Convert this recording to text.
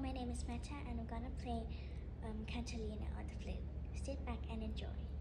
my name is Metta and I'm gonna play Cantilena on the flute. Sit back and enjoy.